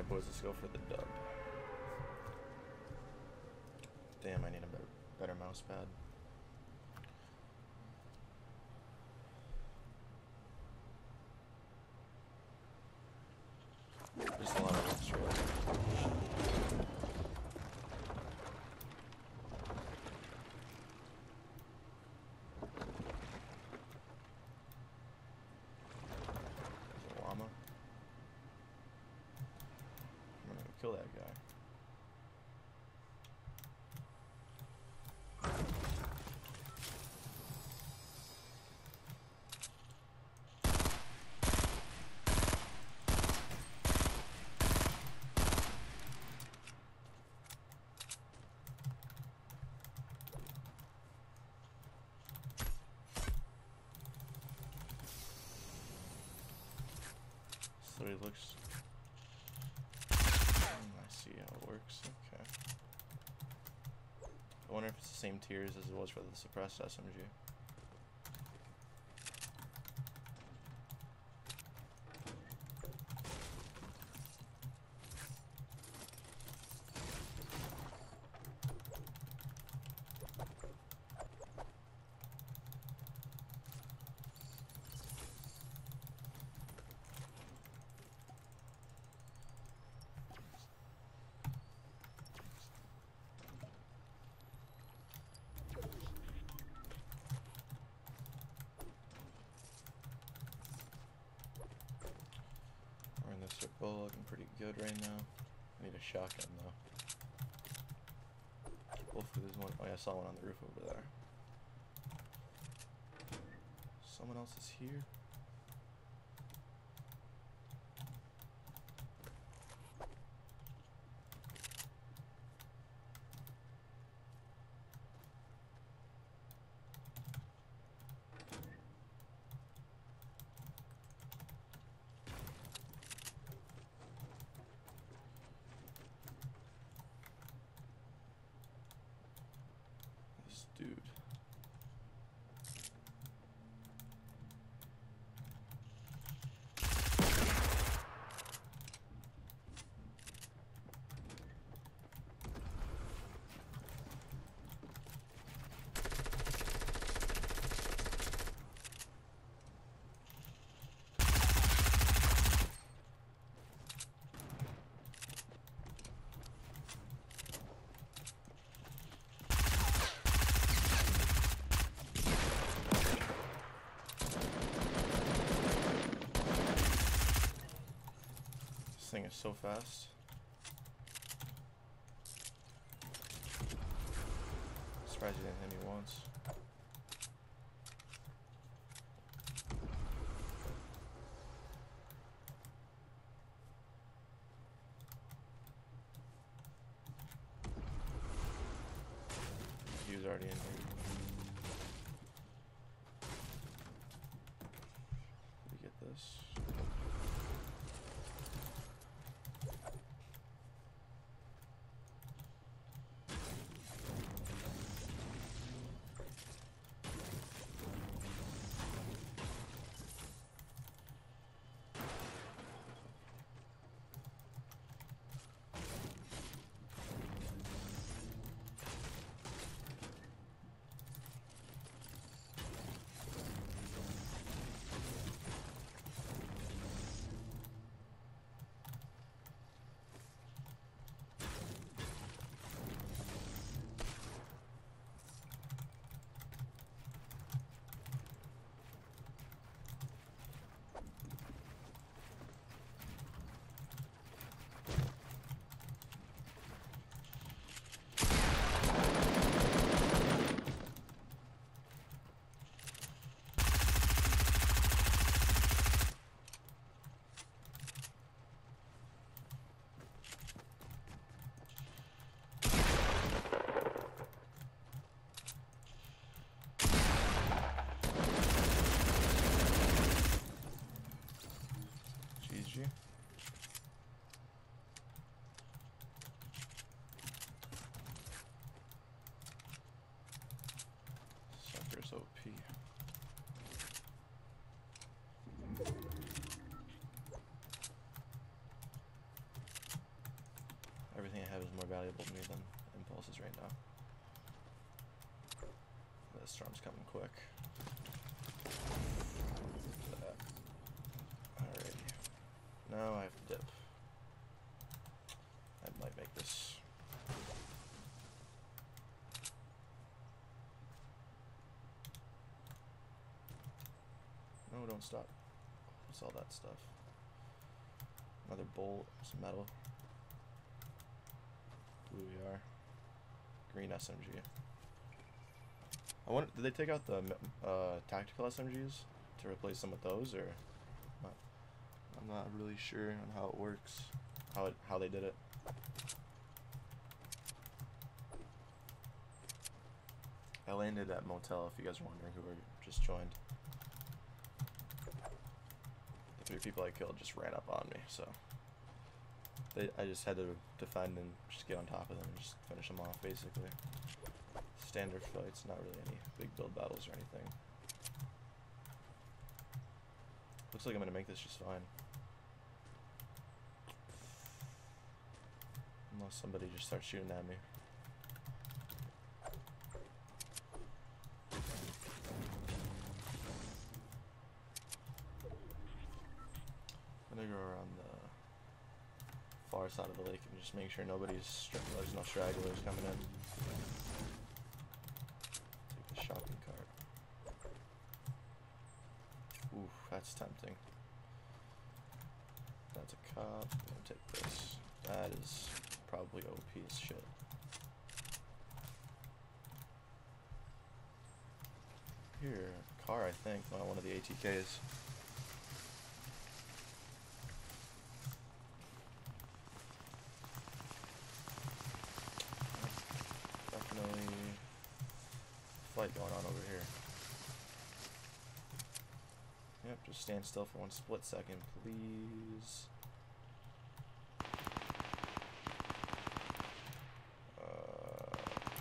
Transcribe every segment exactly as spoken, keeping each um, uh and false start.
Alright boys, let's go for the dub. Damn, I need a better, better mouse pad. Just a lot of extra. There's a llama. I'm gonna kill that guy. So he looks. I see how it works. Okay. I wonder if it's the same tiers as it was for the suppressed S M G. We're in the circle, looking pretty good right now. I need a shotgun though. Hopefully there's one. Oh yeah, I saw one on the roof over there. Someone else is here. This dude. This thing is so fast. Surprised you didn't hit me once. He was already in here. Let me get this. disabled me than impulses right now. The storm's coming quick. Alrighty. Now I have to dip. I might make this. No, don't stop. What's all that stuff? Another bolt, some metal. Blue E R. Green S M G. I wonder, did they take out the uh, tactical S M Gs to replace them with those, or? Not? I'm not really sure on how it works, how it how they did it. I landed at Motel, if you guys are wondering who are just joined. The three people I killed just ran up on me, so they, I just had to defend and just get on top of them and just finish them off, basically. Standard fights, not really any big build battles or anything. Looks like I'm gonna make this just fine. Unless somebody just starts shooting at me. I'm gonna go around the far side of the lake and just make sure nobody's, there's no stragglers coming in. Take the shopping cart. Ooh, that's tempting. That's a cop. I'm gonna take this. That is probably O P as shit. Here, car, I think, on one of the A T Ks. Definitely fight going on over here. Yep, just stand still for one split second, please. Uh,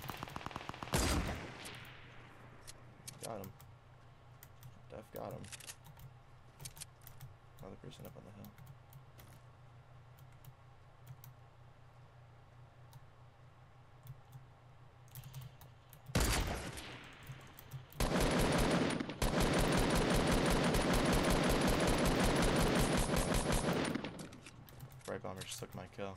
got him. Def got him. Another person up on the hill. Right bomber just took my kill.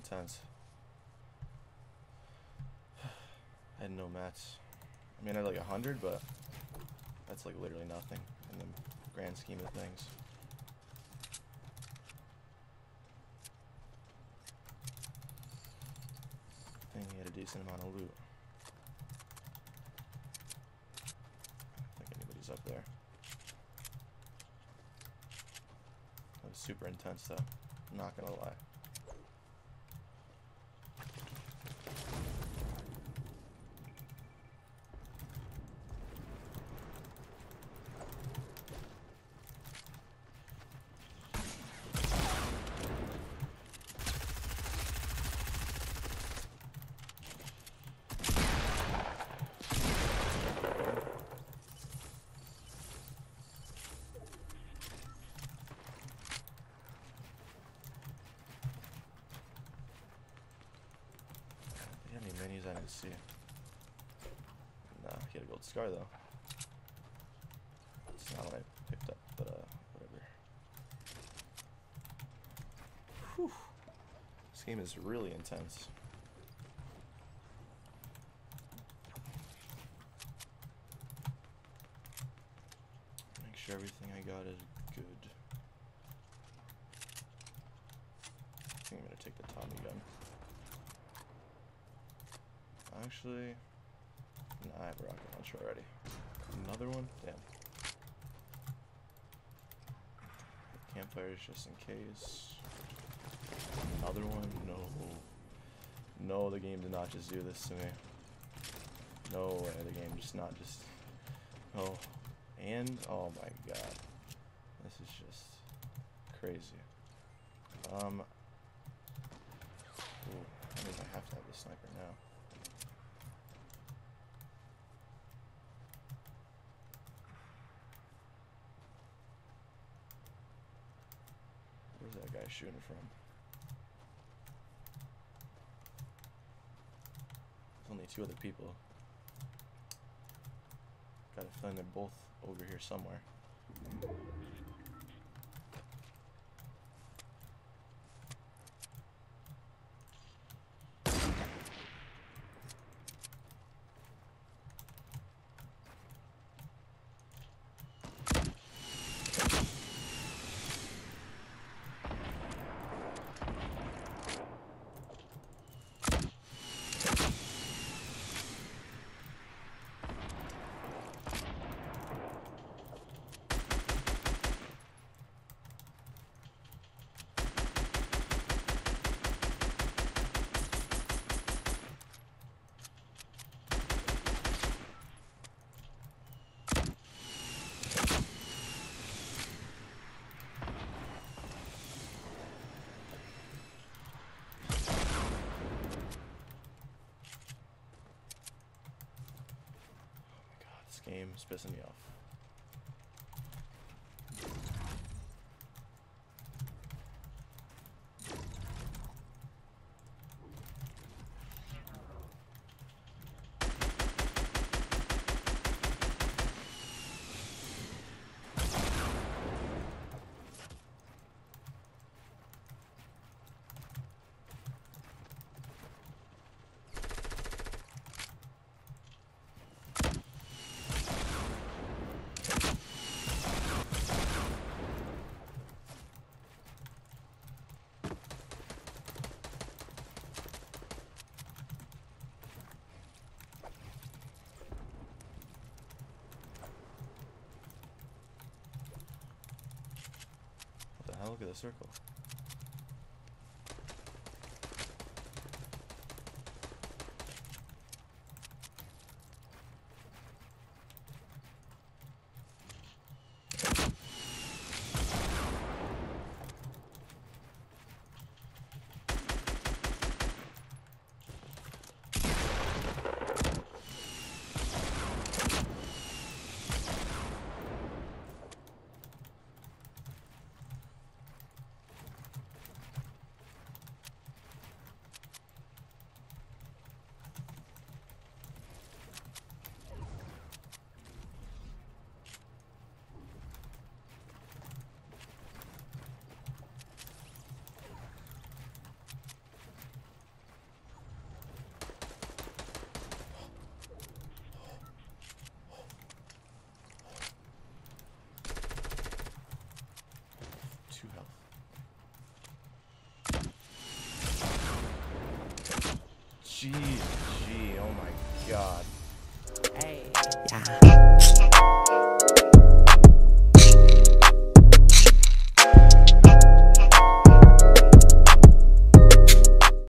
intense. I had no mats. I mean, I had like a hundred, but that's like literally nothing in the grand scheme of things. I think he had a decent amount of loot. I don't think anybody's up there. That was super intense though, I'm not gonna lie. Minis I didn't see. Nah, he had a gold scar though. It's not what I picked up, but uh, whatever. Whew. This game is really intense. Make sure everything I got is good. I think I'm gonna take the Tommy gun. Actually, nah, I have a rocket launcher already. Another one? Damn. Campfires just in case. Another one? No. No, the game did not just do this to me. No way, the game just not just... Oh. And, oh my god. This is just crazy. Um... Ooh, I mean, I have to have the sniper now. Where's that guy shooting from? There's only two other people. Got a feeling they're both over here somewhere. Game is pissing me off. Look at the circle. G G, oh my god. Hey. Yeah.